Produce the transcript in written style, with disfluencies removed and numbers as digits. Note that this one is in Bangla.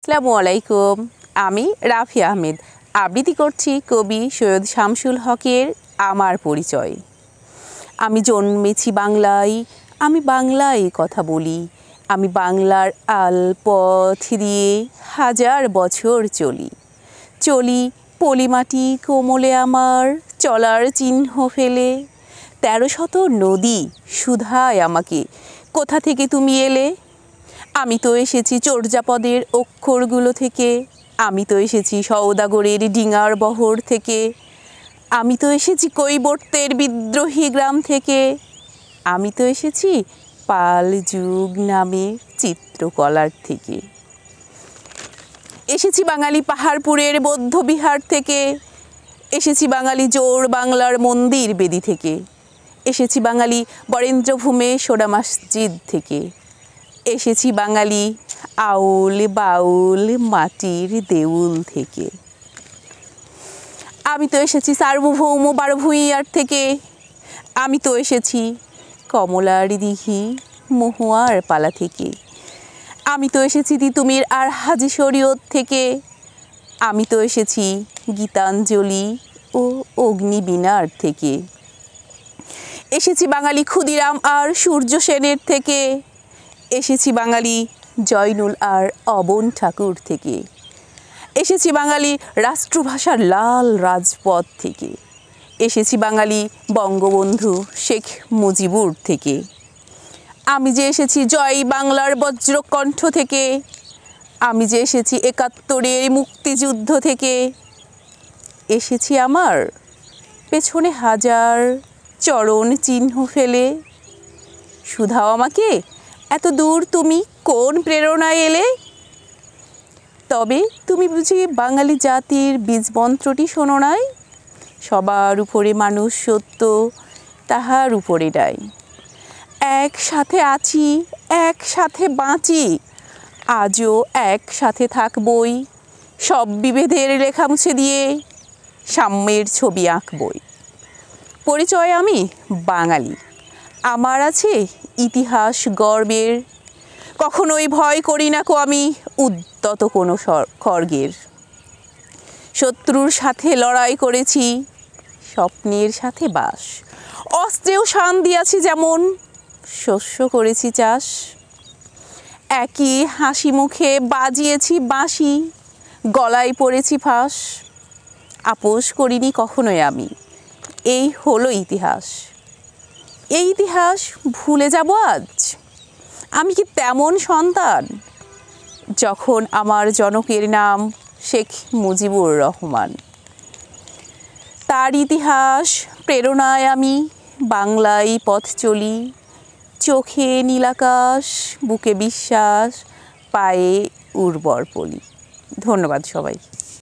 আসসালামু আলাইকুম। আমি রাফি আহমেদ আবৃত্তি করছি কবি সৈয়দ শামসুল হকের আমার পরিচয়। আমি জন্মেছি বাংলায়, আমি বাংলায় কথা বলি, আমি বাংলার আলপথ দিয়ে হাজার বছর চলি চলি পলিমাটি কোমলে আমার চলার চিহ্ন ফেলে। ১৩০০ নদী সুধায় আমাকে, কোথা থেকে তুমি এলে? আমি তো এসেছি চর্যাপদের অক্ষরগুলো থেকে, আমি তো এসেছি সওদাগরের ডিঙার বহর থেকে, আমি তো এসেছি কৈবর্তের বিদ্রোহী গ্রাম থেকে, আমি তো এসেছি পাল যুগ নামে চিত্রকলার থেকে, এসেছি বাঙালি পাহাড়পুরের বৌদ্ধ বিহার থেকে, এসেছি বাঙালি জোর বাংলার মন্দির বেদি থেকে, এসেছি বাঙালি বরেন্দ্রভূমে সোডা মসজিদ থেকে, এসেছি বাঙালি আউল বাউল মাটির দেউল থেকে, আমি তো এসেছি সার্বভৌম বারভূঁইয়ার থেকে, আমি তো এসেছি কমলার দিঘি মহুয়ার পালা থেকে, আমি তো এসেছি তিতুমির আর হাজি শরীয়ত থেকে, আমি তো এসেছি গীতাঞ্জলি ও অগ্নিবীণার থেকে, এসেছি বাঙালি ক্ষুদিরাম আর সূর্য সেনের থেকে, এসেছি বাঙালি জয়নুল আর অবন ঠাকুর থেকে, এসেছি বাঙালি রাষ্ট্রভাষার লাল রাজপথ থেকে, এসেছি বাঙালি বঙ্গবন্ধু শেখ মুজিবুর থেকে, আমি যে এসেছি জয় বাংলার বজ্রকণ্ঠ থেকে, আমি যে এসেছি ৭১-এর মুক্তিযুদ্ধ থেকে, এসেছি আমার পেছনে হাজার চরণ চিহ্ন ফেলে। শুধাও আমাকে, এত দূর তুমি কোন প্রেরণায় এলে? তবে তুমি বুঝি বাঙালি জাতির বীজমন্ত্রটি শোনো নাই? সবার উপরে মানুষ সত্য, তাহার উপরে নাই। একসাথে আছি, একসাথে বাঁচি, আজও একসাথে থাকবই, সব বিভেদের লেখা মুছে দিয়ে সাম্যের ছবি আঁকবই। পরিচয় আমি বাঙালি, আমার আছে ইতিহাস গর্বের, কখনোই ভয় করি না কো আমি উদ্যত কোনো খড়গের। শত্রুর সাথে লড়াই করেছি, স্বপ্নের সাথে বাস, অস্ত্রেও শান দিয়াছি যেমন, শস্য করেছি চাষ। একই হাসি মুখে বাজিয়েছি বাঁশি, গলায় পড়েছি ফাঁস, আপোষ করিনি কখনোই আমি, এই হলো ইতিহাস। এই ইতিহাস ভুলে যাব আজ? আমি কি তেমন সন্তান? যখন আমার জনকের নাম শেখ মুজিবুর রহমান, তার ইতিহাস প্রেরণায় আমি বাংলায় পথ চলি, চোখে নীলাকাশ, বুকে বিশ্বাস, পায়ে উর্বর পলি। ধন্যবাদ সবাই।